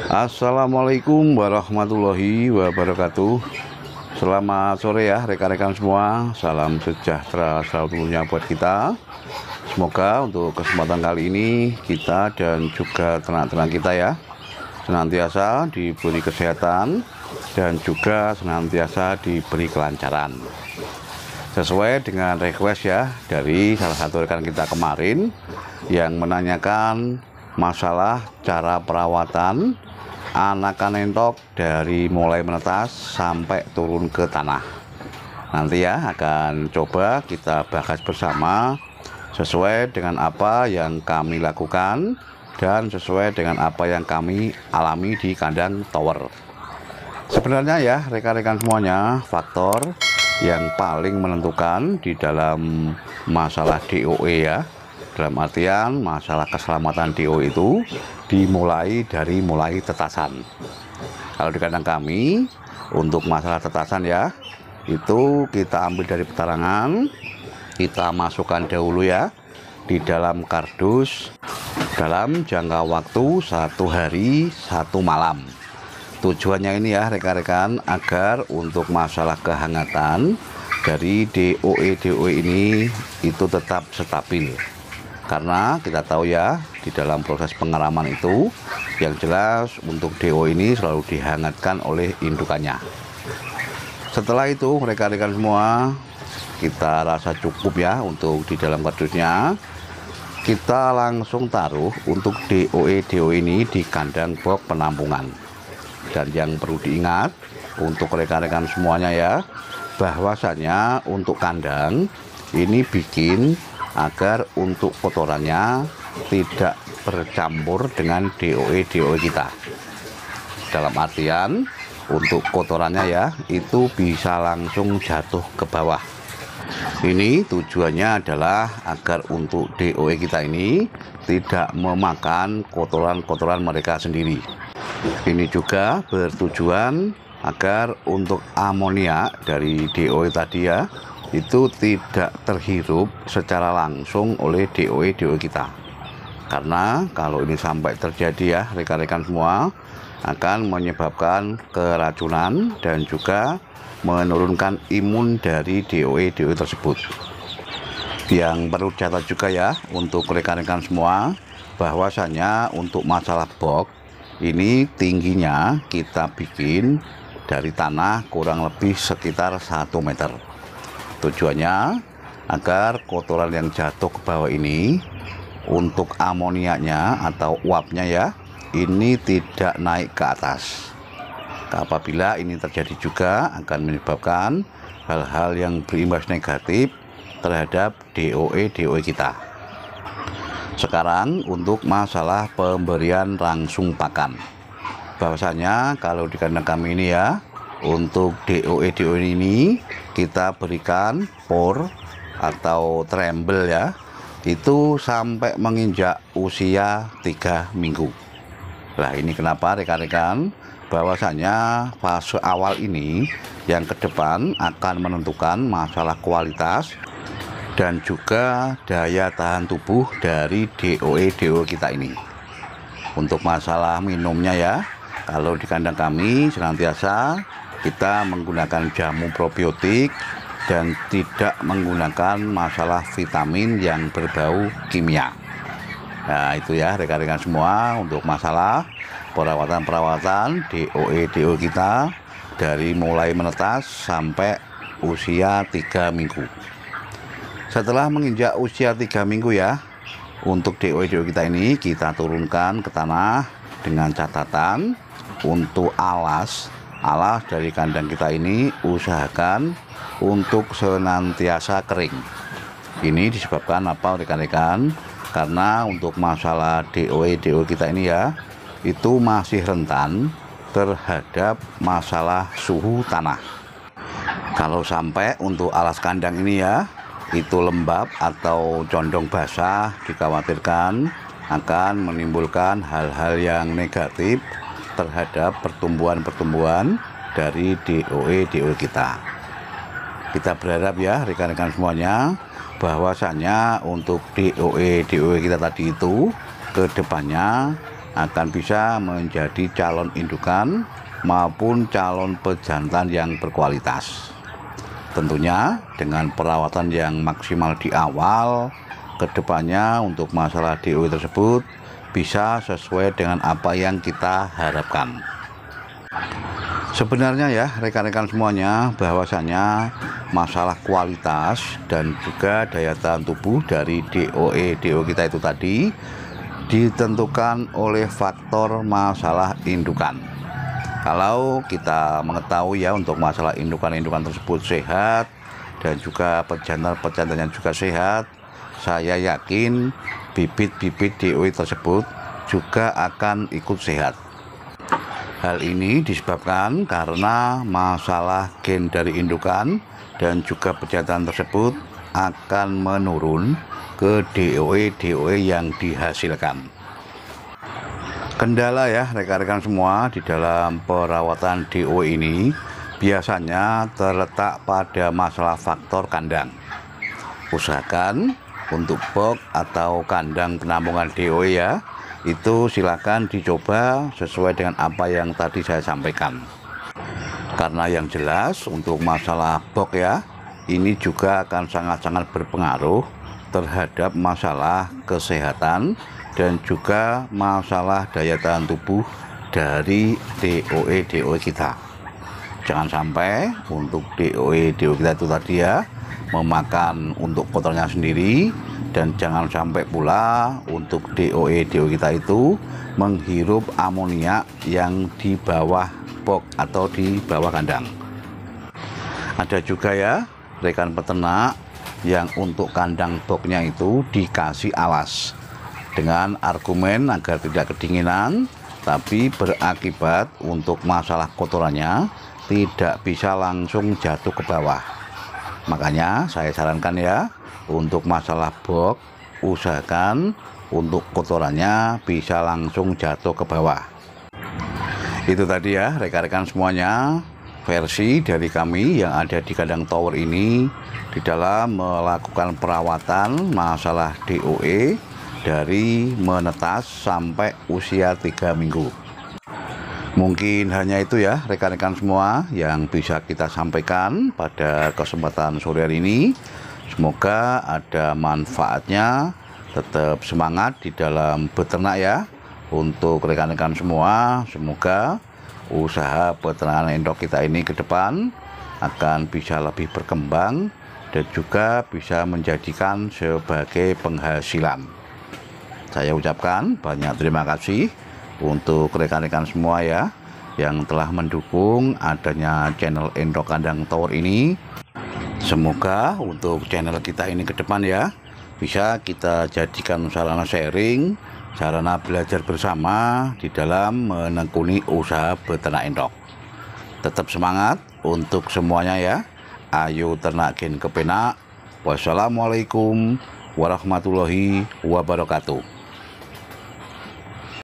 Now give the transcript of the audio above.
Assalamualaikum warahmatullahi wabarakatuh. Selamat sore ya rekan-rekan semua. Salam sejahtera selalu buat kita. Semoga untuk kesempatan kali ini kita dan juga ternak-ternak kita ya senantiasa diberi kesehatan dan juga senantiasa diberi kelancaran. Sesuai dengan request ya dari salah satu rekan kita kemarin yang menanyakan masalah cara perawatan anakan entok dari mulai menetas sampai turun ke tanah. Nanti ya akan coba kita bahas bersama sesuai dengan apa yang kami lakukan dan sesuai dengan apa yang kami alami di kandang tower. Sebenarnya ya rekan-rekan semuanya, faktor yang paling menentukan di dalam masalah DOE ya, dalam artian masalah keselamatan DO itu dimulai dari tetasan. Kalau di kandang kami untuk masalah tetasan ya, itu kita ambil dari petarangan, kita masukkan dahulu ya di dalam kardus dalam jangka waktu 1 hari 1 malam. Tujuannya ini ya rekan-rekan agar untuk masalah kehangatan dari DOE ini itu tetap stabil. Karena kita tahu ya di dalam proses pengeraman itu yang jelas untuk DO ini selalu dihangatkan oleh indukannya. Setelah itu rekan-rekan semua, kita rasa cukup ya untuk di dalam kardusnya. Kita langsung taruh untuk DO ini di kandang box penampungan. Dan yang perlu diingat untuk rekan-rekan semuanya ya, bahwasanya untuk kandang ini bikin agar untuk kotorannya tidak bercampur dengan DOE kita. Dalam artian untuk kotorannya ya itu bisa langsung jatuh ke bawah. Ini tujuannya adalah agar untuk DOE kita ini tidak memakan kotoran-kotoran mereka sendiri. Ini juga bertujuan agar untuk amonia dari DOE tadi ya itu tidak terhirup secara langsung oleh DOE kita. Karena kalau ini sampai terjadi ya rekan-rekan semua, akan menyebabkan keracunan dan juga menurunkan imun dari DOE tersebut. Yang perlu dicatat juga ya untuk rekan-rekan semua, bahwasanya untuk masalah box ini tingginya kita bikin dari tanah kurang lebih sekitar 1 meter. Tujuannya agar kotoran yang jatuh ke bawah ini untuk amoniaknya atau uapnya ya ini tidak naik ke atas. Apabila ini terjadi juga akan menyebabkan hal-hal yang berimbas negatif terhadap DOE kita. Sekarang untuk masalah pemberian langsung pakan, bahwasanya kalau di kandang kami ini ya untuk DOE ini kita berikan por atau tremble ya itu sampai menginjak usia 3 minggu. Nah ini kenapa rekan-rekan, bahwasanya fase awal ini yang ke depan akan menentukan masalah kualitas dan juga daya tahan tubuh dari DOE kita ini. Untuk masalah minumnya ya, kalau di kandang kami senantiasa kita menggunakan jamu probiotik dan tidak menggunakan masalah vitamin yang berbau kimia. Nah itu ya rekan-rekan semua untuk masalah perawatan DOE kita dari mulai menetas sampai usia 3 minggu. Setelah menginjak usia 3 minggu ya, untuk DOE kita ini kita turunkan ke tanah dengan catatan untuk alas dari kandang kita ini usahakan untuk senantiasa kering. Ini disebabkan apa rekan-rekan? Karena untuk masalah DOE kita ini ya, itu masih rentan terhadap masalah suhu tanah. Kalau sampai untuk alas kandang ini ya itu lembab atau condong basah, dikhawatirkan akan menimbulkan hal-hal yang negatif terhadap pertumbuhan dari DOE kita. Kita berharap ya rekan-rekan semuanya, bahwasanya untuk DOE kita tadi itu ke depannya akan bisa menjadi calon indukan maupun calon pejantan yang berkualitas. Tentunya dengan perawatan yang maksimal di awal, kedepannya untuk masalah DOE tersebut bisa sesuai dengan apa yang kita harapkan. Sebenarnya ya rekan-rekan semuanya, bahwasanya masalah kualitas dan juga daya tahan tubuh dari DO kita itu tadi ditentukan oleh faktor masalah indukan. Kalau kita mengetahui ya untuk masalah indukan-indukan tersebut sehat dan juga pejantan-pejantannya juga sehat, saya yakin bibit-bibit DOE tersebut juga akan ikut sehat. Hal ini disebabkan karena masalah gen dari indukan dan juga pejantan tersebut akan menurun ke DOE yang dihasilkan. Kendala ya rekan-rekan semua di dalam perawatan DOE ini biasanya terletak pada masalah faktor kandang. Usahakan untuk box atau kandang penampungan DOE ya, itu silakan dicoba sesuai dengan apa yang tadi saya sampaikan. Karena yang jelas untuk masalah box ya, ini juga akan sangat-sangat berpengaruh terhadap masalah kesehatan dan juga masalah daya tahan tubuh dari DOE kita. Jangan sampai untuk DOE kita itu tadi ya memakan untuk kotornya sendiri, dan jangan sampai pula untuk DOE kita itu menghirup amonia yang di bawah box atau di bawah kandang. Ada juga ya rekan peternak yang untuk kandang boxnya itu dikasih alas dengan argumen agar tidak kedinginan, tapi berakibat untuk masalah kotorannya tidak bisa langsung jatuh ke bawah. Makanya saya sarankan ya, untuk masalah box usahakan untuk kotorannya bisa langsung jatuh ke bawah. Itu tadi ya rekan-rekan semuanya, versi dari kami yang ada di kandang tower ini di dalam melakukan perawatan masalah DOE dari menetas sampai usia 3 minggu. Mungkin hanya itu ya rekan-rekan semua yang bisa kita sampaikan pada kesempatan sore hari ini. Semoga ada manfaatnya. Tetap semangat di dalam beternak ya. Untuk rekan-rekan semua, semoga usaha peternakan endok kita ini ke depan akan bisa lebih berkembang dan juga bisa menjadikan sebagai penghasilan. Saya ucapkan banyak terima kasih untuk rekan-rekan semua ya yang telah mendukung adanya channel Endok Kandang Tower ini. Semoga untuk channel kita ini ke depan ya bisa kita jadikan sarana sharing, sarana belajar bersama di dalam menekuni usaha beternak endok. Tetap semangat untuk semuanya ya. Ayo ternak gen kepenak. Wassalamualaikum warahmatullahi wabarakatuh.